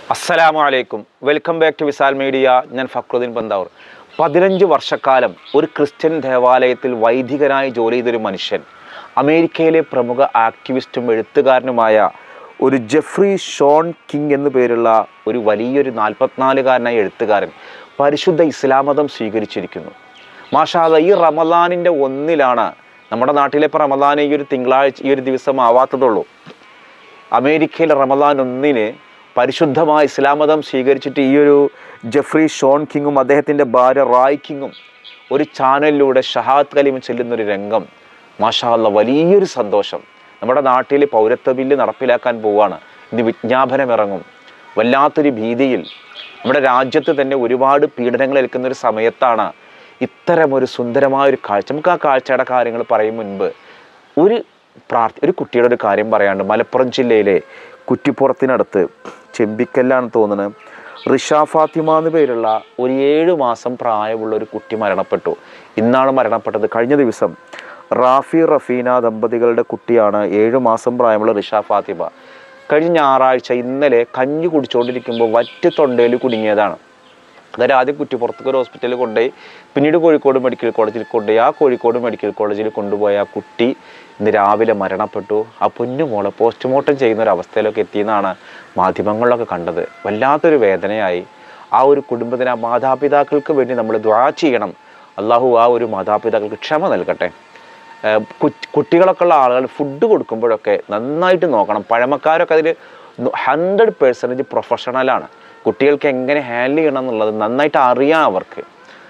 അസ്സലാമു അലൈക്കും. Welcome back to Visal media. ഞാൻ ഫക്രുദ്ദീൻ പന്താവൂർ. 15 വർഷക്കാലം ഒരു ക്രിസ്ത്യൻ ദേവാലയത്തിൽ വൈദികനായി ജോലി ചെയ്തൊരു മനുഷ്യൻ, അമേരിക്കയിലെ പ്രമുഖ ആക്ടിവിസ്റ്റും എഴുത്തുകാരനുമായ ഒരു ജെഫ്രി ഷോൺ കിങ് എന്നു പേരുള്ള ഒരു വലിയൊരു 44-കാരനായ എഴുത്തുകാരൻ പരിശുദ്ധ ഇസ്ലാം മതം സ്വീകരിച്ചിരിക്കുന്നു. മാഷാ അല്ലാഹ്, ഈ റമദാനിൻ്റെ 1-ലാണ്, നമ്മുടെ നാട്ടിലെ ഇപ്പോൾ റമദാൻ ഈ ഒരു തിങ്കളാഴ്ച ഈ ഒരു ദിവസം ആവാത്തതുള്ളൂ. അമേരിക്കയിൽ റമദാൻ 1-ന് പരിശുദ്ധമായ ഇസ്ലാം മതം സ്വീകരിച്ചിട്ട് ഈ ഒരു ജെഫ്രി ഷോൺ കിങ്ങും അദ്ദേഹത്തിൻ്റെ ഭാര്യ റായ് കിങ്ങും ഒരു ചാനലിലൂടെ ഷഹാദത്ത് കലിമ ചെല്ലുന്നൊരു രംഗം, മാഷാ അല്ലാഹ്, വലിയൊരു സന്തോഷം. നമ്മുടെ നാട്ടിൽ പൗരത്വ ബില്ല് നടപ്പിലാക്കാൻ പോവുകയാണ്. ഇന്ന് വിജ്ഞാപനം ഇറങ്ങും. വല്ലാത്തൊരു ഭീതിയിൽ നമ്മുടെ രാജ്യത്ത് തന്നെ ഒരുപാട് പീഡനങ്ങൾ ഏൽക്കുന്ന ഒരു സമയത്താണ് ഇത്തരമൊരു സുന്ദരമായൊരു കാഴ്ച. നമുക്ക് ആ കാഴ്ചയുടെ കാര്യങ്ങൾ പറയും മുൻപ് ഒരു കുട്ടിയുടെ ഒരു കാര്യം പറയാണ്ട്. മലപ്പുറം ജില്ലയിലെ കുറ്റിപ്പുറത്തിനടുത്ത് ചെമ്പിക്കല്ലാണ് തോന്നുന്നത്, റിഷ ഫാത്തിമ എന്ന് പേരുള്ള ഒരു 7 മാസം പ്രായമുള്ള ഒരു കുട്ടി മരണപ്പെട്ടു. ഇന്നാണ് മരണപ്പെട്ടത്. കഴിഞ്ഞ ദിവസം റാഫി റഫീന ദമ്പതികളുടെ കുട്ടിയാണ് 7 മാസം പ്രായമുള്ള റിഷ ഫാത്തിമ. കഴിഞ്ഞ ഞായറാഴ്ച ഇന്നലെ കഞ്ഞി കുടിച്ചുകൊണ്ടിരിക്കുമ്പോൾ വറ്റ് തൊണ്ടയിൽ കുടുങ്ങിയതാണ്. അതായത് ആദ്യം കുറ്റിപ്പുറത്തേക്ക് ഒരു ഹോസ്പിറ്റലിൽ കൊണ്ടുപോയി, പിന്നീട് കോഴിക്കോട് മെഡിക്കൽ കോളേജിൽ കൊണ്ടുപോയി. ആ കോഴിക്കോട് മെഡിക്കൽ കോളേജിൽ കൊണ്ടുപോയ ആ കുട്ടി ഇന്ന് രാവിലെ മരണപ്പെട്ടു. ആ പൊന്നുമോളെ പോസ്റ്റ്മോർട്ടം ചെയ്യുന്ന ഒരു അവസ്ഥയിലൊക്കെ എത്തിയെന്നാണ് മാധ്യമങ്ങളിലൊക്കെ കണ്ടത്. വല്ലാത്തൊരു വേദനയായി. ആ ഒരു കുടുംബത്തിന്, ആ മാതാപിതാക്കൾക്ക് വേണ്ടി നമ്മൾ ദുആ ചെയ്യണം. അള്ളാഹു ആ ഒരു മാതാപിതാക്കൾക്ക് ക്ഷമ നൽകട്ടെ. കുട്ടികളൊക്കെ ഉള്ള ആളുകൾ ഫുഡ് കൊടുക്കുമ്പോഴൊക്കെ നന്നായിട്ട് നോക്കണം. പഴമക്കാരൊക്കെ അതിൽ 100% പ്രൊഫഷണലാണ്. കുട്ടികൾക്ക് എങ്ങനെ ഹാൻഡിൽ ചെയ്യണം എന്നുള്ളത് നന്നായിട്ട് അറിയാം അവർക്ക്.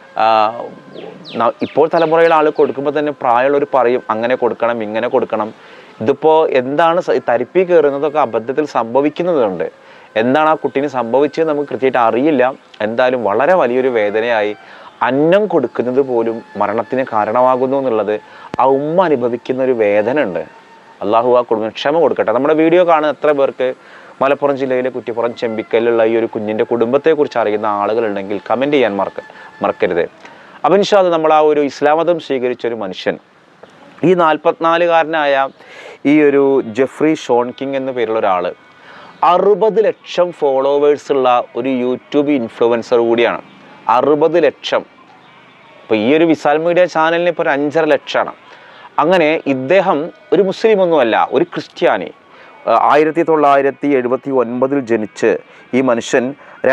ഇപ്പോൾ തലമുറയിലെ ആൾ കൊടുക്കുമ്പോൾ തന്നെ പ്രായമുള്ളവർ പറയും അങ്ങനെ കൊടുക്കണം, ഇങ്ങനെ കൊടുക്കണം. ഇതിപ്പോൾ എന്താണ് തരിപ്പി കയറുന്നതൊക്കെ അബദ്ധത്തിൽ സംഭവിക്കുന്നതുണ്ട്. എന്താണ് ആ കുട്ടീന് സംഭവിച്ചത് നമുക്ക് കൃത്യമായിട്ട് അറിയില്ല. എന്തായാലും വളരെ വലിയൊരു വേദനയായി. അന്നം കൊടുക്കുന്നത് പോലും മരണത്തിന് കാരണമാകുന്നു എന്നുള്ളത് ആ ഉമ്മ അനുഭവിക്കുന്ന ഒരു വേദന ഉണ്ട്. അള്ളാഹു ആ കുടുംബം ക്ഷമ കൊടുക്കട്ടെ. നമ്മുടെ വീഡിയോ കാണുന്ന എത്ര പേർക്ക് മലപ്പുറം ജില്ലയിലെ കുറ്റിപ്പുറം ചെമ്പിക്കലുള്ള ഈ ഒരു കുഞ്ഞിൻ്റെ കുടുംബത്തെക്കുറിച്ച് അറിയുന്ന ആളുകളുണ്ടെങ്കിൽ കമൻറ്റ് ചെയ്യാൻ മറക്കരുത്. അപ്പോൾ ഇൻഷാ അല്ലാഹ്, നമ്മൾ ആ ഒരു ഇസ്ലാം മതം സ്വീകരിച്ചൊരു മനുഷ്യൻ, ഈ 44-കാരനായ ഈ ഒരു ജെഫ്രി ഷോൺ കിങ് എന്ന പേരുള്ള ഒരാൾ 60 ലക്ഷം ഫോളോവേഴ്സുള്ള ഒരു യൂട്യൂബ് ഇൻഫ്ലുവൻസർ കൂടിയാണ്. 60 ലക്ഷം. ഇപ്പോൾ ഈ ഒരു വിസാൽ മീഡിയ ചാനലിന് ഇപ്പോൾ ഒരു 5.5 ലക്ഷമാണ്. അങ്ങനെ ഇദ്ദേഹം ഒരു മുസ്ലിം ഒന്നുമല്ല, ഒരു ക്രിസ്ത്യാനി. 1979 ജനിച്ച് ഈ മനുഷ്യൻ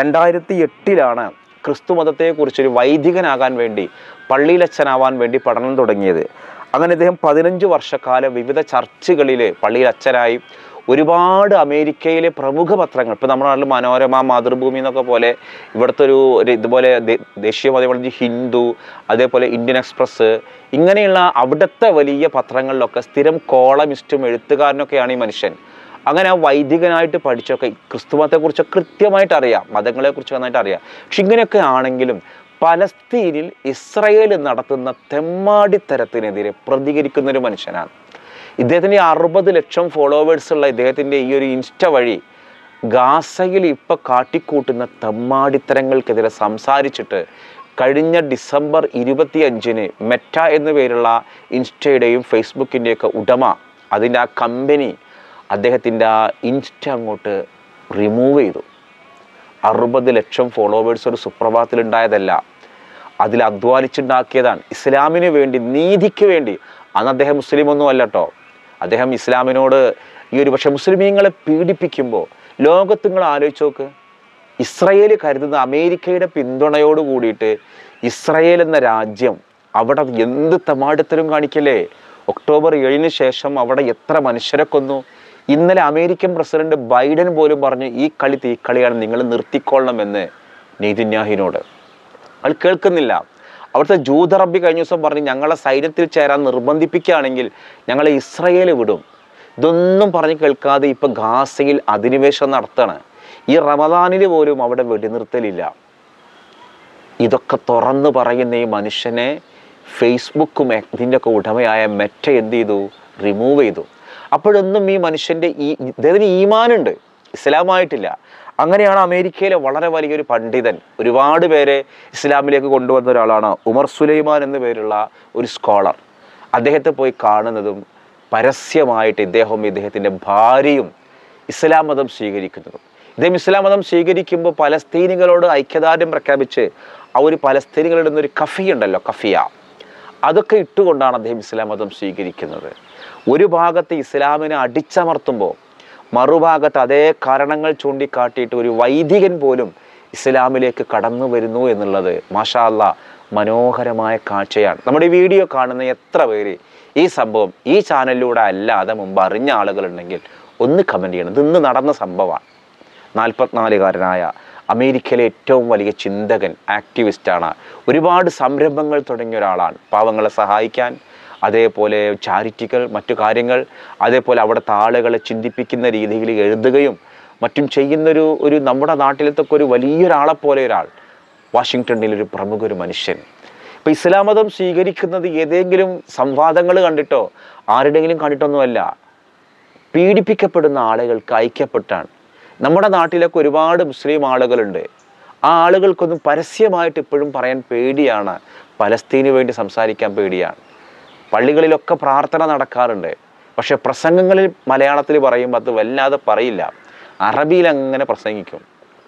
2008 ക്രിസ്തു മതത്തെക്കുറിച്ചൊരു വൈദികനാകാൻ വേണ്ടി, പള്ളിയിലച്ഛനാവാൻ വേണ്ടി പഠനം തുടങ്ങിയത്. അങ്ങനെ ഇദ്ദേഹം 15 വർഷക്കാലം വിവിധ ചർച്ചുകളിൽ പള്ളിയിൽ അച്ഛനായി. ഒരുപാട് അമേരിക്കയിലെ പ്രമുഖ പത്രങ്ങൾ, ഇപ്പോൾ നമ്മുടെ നാട്ടിൽ മനോരമ, മാതൃഭൂമി എന്നൊക്കെ പോലെ ഇവിടുത്തെ ഒരു ഇതുപോലെ ദേശീയ മാധ്യമങ്ങൾ ഹിന്ദു, അതേപോലെ ഇന്ത്യൻ എക്സ്പ്രസ്, ഇങ്ങനെയുള്ള അവിടുത്തെ വലിയ പത്രങ്ങളിലൊക്കെ സ്ഥിരം കോളമിസ്റ്റും എഴുത്തുകാരനൊക്കെയാണ് ഈ മനുഷ്യൻ. അങ്ങനെ ആ വൈദികനായിട്ട് പഠിച്ചൊക്കെ ക്രിസ്തുമതത്തെക്കുറിച്ച് കൃത്യമായിട്ട് അറിയാം, മതങ്ങളെക്കുറിച്ച് നന്നായിട്ട് അറിയാം. പക്ഷെ ഇങ്ങനെയൊക്കെ ആണെങ്കിലും പലസ്തീനിൽ ഇസ്രായേൽ നടത്തുന്ന തെമ്മാടിത്തരത്തിനെതിരെ പ്രതികരിക്കുന്നൊരു മനുഷ്യനാണ്. ഇദ്ദേഹത്തിൻ്റെ 60 ലക്ഷം ഫോളോവേഴ്സുള്ള ഇദ്ദേഹത്തിൻ്റെ ഈ ഒരു ഇൻസ്റ്റ വഴി ഗാസയിൽ ഇപ്പോൾ കാട്ടിക്കൂട്ടുന്ന തെമ്മാടിത്തരങ്ങൾക്കെതിരെ സംസാരിച്ചിട്ട് കഴിഞ്ഞ ഡിസംബർ 25-ന് മെറ്റ എന്നു പേരുള്ള ഇൻസ്റ്റയുടെയും ഫേസ്ബുക്കിൻ്റെയൊക്കെ ഉടമ, അതിൻ്റെ ആ കമ്പനി അദ്ദേഹത്തിൻ്റെ ആ ഇൻസ്റ്റ അങ്ങോട്ട് റിമൂവ് ചെയ്തു. 60 ലക്ഷം ഫോളോവേഴ്സ് ഒരു സുപ്രഭാതത്തിലുണ്ടായതല്ല, അതിൽ അധ്വാനിച്ചുണ്ടാക്കിയതാണ്. ഇസ്ലാമിന് വേണ്ടി, നീതിക്ക് വേണ്ടി. അന്ന് അദ്ദേഹം മുസ്ലിം ഒന്നും അല്ല കേട്ടോ. അദ്ദേഹം ഇസ്ലാമിനോട് ഈ ഒരു പക്ഷേ മുസ്ലിമീങ്ങളെ പീഡിപ്പിക്കുമ്പോൾ ലോകത്ത് നിങ്ങൾ ആലോചിച്ച് നോക്ക്. ഇസ്രായേൽ കരുതുന്ന അമേരിക്കയുടെ പിന്തുണയോട് കൂടിയിട്ട് ഇസ്രായേൽ എന്ന രാജ്യം അവിടെ എന്ത് തെമ്മാടിത്തരം കാണിക്കല്ലേ. ഒക്ടോബർ 7-ന് ശേഷം അവിടെ എത്ര മനുഷ്യരെ കൊന്നു. ഇന്നലെ അമേരിക്കൻ പ്രസിഡന്റ് ബൈഡൻ പോലും പറഞ്ഞു ഈ കളി തീക്കളിയാണ്, നിങ്ങൾ നിർത്തിക്കൊള്ളണമെന്ന് നെതന്യാഹുവിനോട്. അയാൾ കേൾക്കുന്നില്ല. അവിടുത്തെ ജൂത റബ്ബി കഴിഞ്ഞ ദിവസം പറഞ്ഞു ഞങ്ങളെ സൈന്യത്തിൽ ചേരാൻ നിർബന്ധിപ്പിക്കുകയാണെങ്കിൽ ഞങ്ങളെ ഇസ്രായേൽ വിടും. ഇതൊന്നും പറഞ്ഞ് കേൾക്കാതെ ഇപ്പം ഗാസയിൽ അധിനിവേശം നടത്താണ്. ഈ റമദാനിൽ പോലും അവിടെ വെടിനിർത്തലില്ല. ഇതൊക്കെ തുറന്നു പറയുന്ന ഈ മനുഷ്യനെ ഫേസ്ബുക്കും ഇതിൻ്റെയൊക്കെ ഉടമയായ മെറ്റ എന്ത് ചെയ്തു? റിമൂവ് ചെയ്തു. അപ്പോഴൊന്നും ഈ മനുഷ്യൻ്റെ ഇദ്ദേഹത്തിന് ഈമാനുണ്ട്, ഇസ്ലാമായിട്ടില്ല. അങ്ങനെയാണ് അമേരിക്കയിലെ വളരെ വലിയൊരു പണ്ഡിതൻ, ഒരുപാട് പേരെ ഇസ്ലാമിലേക്ക് കൊണ്ടുവന്ന ഒരാളാണ് ഉമർ സുലൈമാൻ എന്നു പേരുള്ള ഒരു സ്കോളർ. അദ്ദേഹത്തെ പോയി കാണുന്നതും പരസ്യമായിട്ട് ഇദ്ദേഹത്തിൻ്റെ ഭാര്യയും ഇസ്ലാം മതം സ്വീകരിക്കുന്നതും അദ്ദേഹം ഇസ്ലാം മതം സ്വീകരിക്കുമ്പോൾ പലസ്തീനികളോട് ഐക്യദാർഢ്യം പ്രഖ്യാപിച്ച് ആ ഒരു പലസ്തീനികളുടെ ഒരു കഫി ഉണ്ടല്ലോ, കഫിയ, അതൊക്കെ ഇട്ടുകൊണ്ടാണ് അദ്ദേഹം ഇസ്ലാം മതം സ്വീകരിക്കുന്നത്. ഒരു ഭാഗത്ത് ഇസ്ലാമിനെ അടിച്ചമർത്തുമ്പോൾ മറുഭാഗത്ത് അതേ കാരണങ്ങൾ ചൂണ്ടിക്കാട്ടിയിട്ട് ഒരു വൈദികൻ പോലും ഇസ്ലാമിലേക്ക് കടന്നു വരുന്നു എന്നുള്ളത് മാഷാ അല്ലാ മനോഹരമായ കാഴ്ചയാണ്. നമ്മുടെ ഈ വീഡിയോ കാണുന്ന എത്ര പേര് ഈ സംഭവം ഈ ചാനലിലൂടെ അല്ലാതെ മുമ്പ് അറിഞ്ഞ ആളുകളുണ്ടെങ്കിൽ ഒന്ന് കമൻറ്റ് ചെയ്യണം. ഇത് ഇന്ന് നടന്ന സംഭവമാണ്. 44-കാരനായ അമേരിക്കയിലെ ഏറ്റവും വലിയ ചിന്തകൻ, ആക്ടിവിസ്റ്റാണ്. ഒരുപാട് സംരംഭങ്ങൾ തുടങ്ങിയ ഒരാളാണ്. പാവങ്ങളെ സഹായിക്കാൻ, അതേപോലെ ചാരിറ്റികൾ, മറ്റു കാര്യങ്ങൾ, അതേപോലെ അവിടുത്തെ ആളുകളെ ചിന്തിപ്പിക്കുന്ന രീതിയിൽ എഴുതുകയും മറ്റും ചെയ്യുന്നൊരു നമ്മുടെ നാട്ടിലത്തൊക്കെ ഒരു വലിയൊരാളെപ്പോലെ ഒരാൾ, വാഷിങ്ടണിലൊരു പ്രമുഖ ഒരു മനുഷ്യൻ. ഇപ്പോൾ ഇസ്ലാം മതം സ്വീകരിക്കുന്നത് ഏതെങ്കിലും സംവാദങ്ങൾ കണ്ടിട്ടോ ആരുടെയെങ്കിലും കണ്ടിട്ടൊന്നുമല്ല, പീഡിപ്പിക്കപ്പെടുന്ന ആളുകൾക്ക് ഐക്യപ്പെട്ടാണ്. നമ്മുടെ നാട്ടിലൊക്കെ ഒരുപാട് മുസ്ലിം ആളുകളുണ്ട്. ആ ആളുകൾക്കൊന്നും പരസ്യമായിട്ട് ഇപ്പോഴും പറയാൻ പേടിയാണ്, പലസ്തീന് വേണ്ടി സംസാരിക്കാൻ പേടിയാണ്. പള്ളികളിലൊക്കെ പ്രാർത്ഥന നടക്കാറുണ്ട്, പക്ഷെ പ്രസംഗങ്ങളിൽ മലയാളത്തിൽ പറയുമ്പോൾ അത് വല്ലാതെ പറയില്ല, അറബിയിൽ അങ്ങനെ പ്രസംഗിക്കും.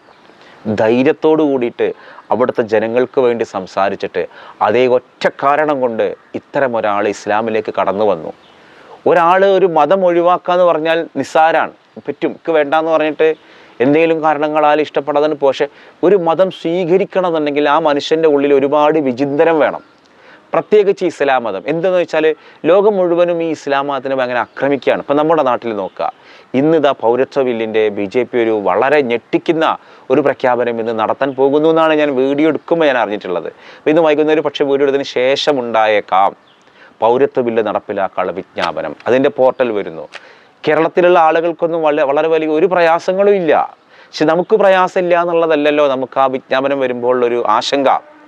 ധൈര്യത്തോടു കൂടിയിട്ട് അവിടുത്തെ ജനങ്ങൾക്ക് വേണ്ടി സംസാരിച്ചിട്ട് അതേ ഒറ്റ കാരണം കൊണ്ട് ഇത്തരം ഒരാൾ ഇസ്ലാമിലേക്ക് കടന്നു വന്നു. ഒരാൾ ഒരു മതം ഒഴിവാക്കാന്ന് പറഞ്ഞാൽ നിസ്സാരാണ്, പറ്റും, എനിക്ക് വേണ്ടാന്ന് പറഞ്ഞിട്ട് എന്തെങ്കിലും കാരണങ്ങളാൽ ഇഷ്ടപ്പെടാതെ. പക്ഷേ ഒരു മതം സ്വീകരിക്കണമെന്നുണ്ടെങ്കിൽ ആ മനുഷ്യൻ്റെ ഉള്ളിൽ ഒരുപാട് വിചിന്തനം വേണം. പ്രത്യേകിച്ച് ഇസ്ലാം മതം എന്തെന്ന് വെച്ചാൽ ലോകം മുഴുവനും ഈ ഇസ്ലാം മതത്തിനെ ഭയങ്കര ആക്രമിക്കുകയാണ്. ഇപ്പം നമ്മുടെ നാട്ടിൽ നോക്കുക, ഇന്നിതാ പൗരത്വ ബില്ലിൻ്റെ BJP ഒരു വളരെ ഞെട്ടിക്കുന്ന ഒരു പ്രഖ്യാപനം ഇന്ന് നടത്താൻ പോകുന്നു എന്നാണ് ഞാൻ വീഡിയോ എടുക്കുമ്പോൾ ഞാൻ അറിഞ്ഞിട്ടുള്ളത്. അപ്പോൾ ഇന്ന് വൈകുന്നേരം പക്ഷേ വീഡിയോ എടുത്തതിന് ശേഷം ഉണ്ടായേക്കാം പൗരത്വ ബില്ല് നടപ്പിലാക്കാനുള്ള വിജ്ഞാപനം. അതിൻ്റെ പോർട്ടൽ വരുന്നു. കേരളത്തിലുള്ള ആളുകൾക്കൊന്നും വളരെ വലിയ ഒരു പ്രയാസങ്ങളും ഇല്ല. പക്ഷെ നമുക്ക് പ്രയാസമില്ല എന്നുള്ളതല്ലല്ലോ നമുക്ക് ആ വിജ്ഞാപനം വരുമ്പോൾ ഒരു ആശങ്ക.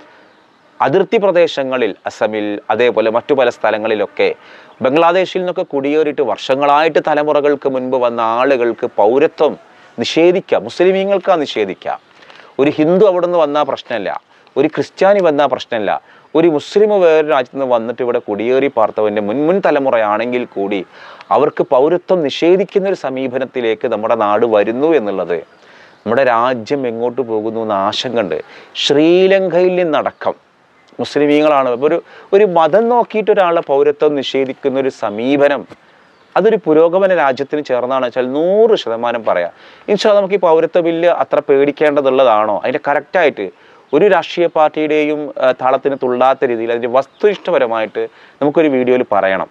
അതിർത്തി പ്രദേശങ്ങളിൽ, അസമിൽ, അതേപോലെ മറ്റു പല സ്ഥലങ്ങളിലൊക്കെ ബംഗ്ലാദേശിൽ നിന്നൊക്കെ കുടിയേറിയിട്ട് വർഷങ്ങളായിട്ട് തലമുറകൾക്ക് മുൻപ് വന്ന ആളുകൾക്ക് പൗരത്വം നിഷേധിക്കുക, മുസ്ലിമീങ്ങൾക്ക് നിഷേധിക്കുക. ഒരു ഹിന്ദു അവിടെ നിന്ന് വന്നാൽ പ്രശ്നമില്ല, ഒരു ക്രിസ്ത്യാനി വന്നാൽ പ്രശ്നമില്ല, ഒരു മുസ്ലിം വേറെ രാജ്യത്ത് നിന്ന് വന്നിട്ട് ഇവിടെ കുടിയേറി പാർത്തവൻ്റെ മുൻ തലമുറയാണെങ്കിൽ കൂടി അവർക്ക് പൗരത്വം നിഷേധിക്കുന്നൊരു സമീപനത്തിലേക്ക് നമ്മുടെ നാട് വരുന്നു എന്നുള്ളത്, നമ്മുടെ രാജ്യം എങ്ങോട്ട് പോകുന്നു എന്ന് ആശങ്കയുണ്ട്. ശ്രീലങ്കയിൽ നിന്നടക്കം മുസ്ലിമീങ്ങളാണ് ഒരു മതം നോക്കിയിട്ട് ഒരാളെ പൗരത്വം നിഷേധിക്കുന്ന ഒരു സമീപനം, അതൊരു പുരോഗമന രാജ്യത്തിന് ചേർന്നാണ് വെച്ചാൽ 100% പറയാം. ഇൻഷാ അല്ലാഹ് നമുക്ക് ഈ പൗരത്വ ബില്ല് അത്ര പേടിക്കേണ്ടതുള്ളതാണോ? അതിൻ്റെ കറക്റ്റായിട്ട് ഒരു രാഷ്ട്രീയ പാർട്ടിയുടെയും താളത്തിന് തുള്ളാത്ത രീതിയിൽ അതിൻ്റെ വസ്തുനിഷ്ഠപരമായിട്ട് നമുക്കൊരു വീഡിയോയിൽ പറയണം.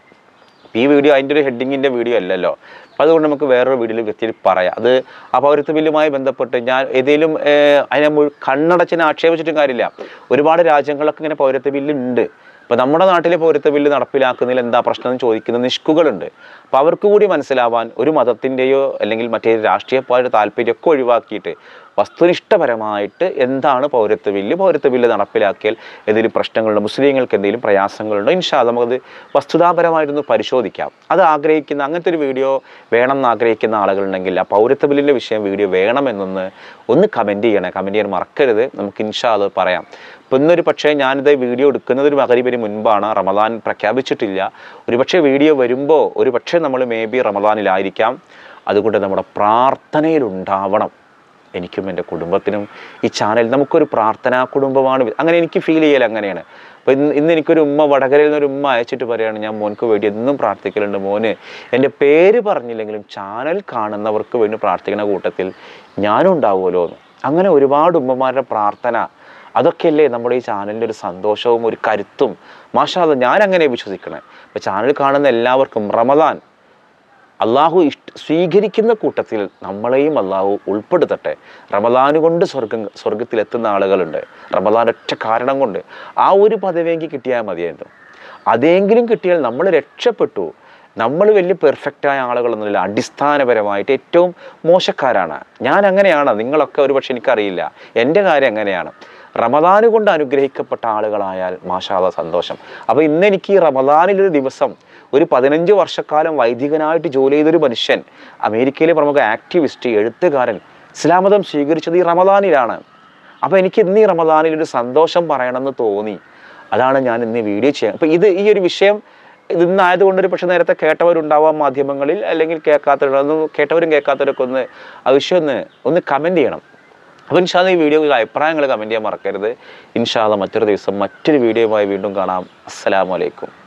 ഈ വീഡിയോ അതിൻ്റെ ഒരു ഹെഡിങ്ങിൻ്റെ വീഡിയോ അല്ലല്ലോ, അപ്പോൾ അതുകൊണ്ട് നമുക്ക് വേറൊരു വീഡിയോയിൽ വ്യക്തിയിൽ പറയാം. അത് ആ പൗരത്വ ബില്ലുമായി ബന്ധപ്പെട്ട് ഞാൻ ഏതെങ്കിലും അതിനെ കണ്ണടച്ചിനെ ആക്ഷേപിച്ചിട്ടും കാര്യമില്ല. ഒരുപാട് രാജ്യങ്ങളൊക്കെ ഇങ്ങനെ പൗരത്വ ബില്ലുണ്ട്. ഇപ്പോൾ നമ്മുടെ നാട്ടിലെ പൗരത്വ ബില്ല് നടപ്പിലാക്കുന്നതിൽ എന്താ പ്രശ്നം എന്ന് ചോദിക്കുന്ന നിഷ്കുകളുണ്ട്. അപ്പോൾ അവർക്ക് കൂടി മനസ്സിലാവാൻ ഒരു മതത്തിൻ്റെയോ അല്ലെങ്കിൽ മറ്റേ രാഷ്ട്രീയ പാർട്ടിയുടെ താല്പര്യമൊക്കെ ഒഴിവാക്കിയിട്ട് വസ്തുനിഷ്ഠപരമായിട്ട് എന്താണ് പൗരത്വ ബില്ല് നടപ്പിലാക്കിയാൽ എന്തെങ്കിലും പ്രശ്നങ്ങളുണ്ടോ, മുസ്ലിങ്ങൾക്ക് എന്തെങ്കിലും പ്രയാസങ്ങളുണ്ടോ, ഇൻഷാ അല്ലാഹ് നമുക്കത് വസ്തുതാപരമായിട്ടൊന്ന് പരിശോധിക്കാം. അത് ആഗ്രഹിക്കുന്ന അങ്ങനത്തെ ഒരു വീഡിയോ വേണമെന്ന് ആഗ്രഹിക്കുന്ന ആളുകളുണ്ടെങ്കിൽ ആ പൗരത്വ ബില്ലിൻ്റെ വിഷയം വീഡിയോ വേണമെന്നൊന്ന് കമൻറ്റ് ചെയ്യണേ. കമൻറ്റ് ചെയ്യാൻ മറക്കരുത്. നമുക്ക് ഇൻഷാ അല്ലാഹ് പറയാം. ഇപ്പോൾ ഇന്നൊരു പക്ഷേ ഞാനിത് വീഡിയോ എടുക്കുന്നത് ഒരു മഗ്‌രിബിന് മുൻപാണ്, റമദാൻ പ്രഖ്യാപിച്ചിട്ടില്ല. ഒരുപക്ഷെ വീഡിയോ വരുമ്പോൾ ഒരുപക്ഷെ നമ്മൾ റമദാനിലായിരിക്കാം. അതുകൊണ്ട് നമ്മുടെ പ്രാർത്ഥനയിലുണ്ടാവണം. എനിക്കും എൻ്റെ കുടുംബത്തിനും ഈ ചാനൽ നമുക്കൊരു പ്രാർത്ഥനാ കുടുംബമാണ്. അങ്ങനെ എനിക്ക് ഫീൽ ചെയ്യൽ അങ്ങനെയാണ്. അപ്പോൾ ഇന്ന് എനിക്കൊരു ഉമ്മ, വടകരയിൽ നിന്നൊരു ഉമ്മ അയച്ചിട്ട് പറയുകയാണ്, ഞാൻ മോനക്ക് വേണ്ടി എന്നും പ്രാർത്ഥിക്കലുണ്ട്, മോന് എൻ്റെ പേര് പറഞ്ഞില്ലെങ്കിലും ചാനൽ കാണുന്നവർക്ക് വേണ്ടി പ്രാർത്ഥിക്കുന്ന കൂട്ടത്തിൽ ഞാനും ഉണ്ടാവുമല്ലോ എന്ന്. അങ്ങനെ ഒരുപാട് ഉമ്മമാരുടെ പ്രാർത്ഥന, അതൊക്കെയല്ലേ നമ്മുടെ ഈ ചാനലിൻ്റെ ഒരു സന്തോഷവും ഒരു കരുത്തും. മാഷാ അല്ലാഹ് ഞാൻ അങ്ങനെ വിശ്വസിക്കണേ. അപ്പോൾ ചാനൽ കാണുന്ന എല്ലാവർക്കും റമദാൻ അള്ളാഹു സ്വീകരിക്കുന്ന കൂട്ടത്തിൽ നമ്മളെയും അള്ളാഹു ഉൾപ്പെടുത്തട്ടെ. റമദാൻ കൊണ്ട് സ്വർഗത്തിലെത്തുന്ന ആളുകളുണ്ട്. റമദാൻ ഒറ്റ കാരണം കൊണ്ട് ആ ഒരു പദവിയെങ്കിൽ കിട്ടിയാൽ മതിയായിരുന്നു. അതെങ്കിലും കിട്ടിയാൽ നമ്മൾ രക്ഷപ്പെട്ടു. നമ്മൾ വലിയ പെർഫെക്റ്റായ ആളുകളൊന്നുമില്ല, അടിസ്ഥാനപരമായിട്ട് ഏറ്റവും മോശക്കാരാണ്. ഞാൻ അങ്ങനെയാണ്, നിങ്ങളൊക്കെ ഒരുപക്ഷെ എനിക്കറിയില്ല, എൻ്റെ കാര്യം അങ്ങനെയാണ്. റമദാൻ കൊണ്ട് അനുഗ്രഹിക്കപ്പെട്ട ആളുകളായാൽ മാഷാ അല്ലാഹ് സന്തോഷം. അപ്പോൾ ഇന്ന് എനിക്ക് ഈ റമദാനിലൊരു ദിവസം ഒരു 15 വർഷക്കാലം വൈദികനായിട്ട് ജോലി ചെയ്തൊരു മനുഷ്യൻ, അമേരിക്കയിലെ പ്രമുഖ ആക്ടിവിസ്റ്റ്, എഴുത്തുകാരൻ, ഇസ്ലാം മതം സ്വീകരിച്ചത് ഈ റമദാനിലാണ്. അപ്പോൾ എനിക്ക് ഇന്ന് ഈ റമദാനിലൊരു സന്തോഷം പറയണമെന്ന് തോന്നി. അതാണ് ഞാൻ ഇന്ന് വീഡിയോ ചെയ്യാൻ. അപ്പോൾ ഈ ഒരു വിഷയം ഇന്നായതുകൊണ്ടൊരു പക്ഷെ നേരത്തെ കേട്ടവരുണ്ടാവാം മാധ്യമങ്ങളിൽ, അല്ലെങ്കിൽ കേട്ടവരും കേൾക്കാത്തവരൊക്കെ ആ വിഷയം ഒന്ന് കമൻറ്റ് ചെയ്യണം. അപ്പോൾ ഇൻഷാ അല്ലാഹ് ഈ വീഡിയോയിൽ അഭിപ്രായങ്ങൾ കമൻറ്റ് ചെയ്യാൻ മറക്കരുത്. ഇൻഷാ അല്ലാഹ് മറ്റൊരു ദിവസം മറ്റൊരു വീഡിയോയുമായി വീണ്ടും കാണാം. അസ്സലാമു അലൈക്കും.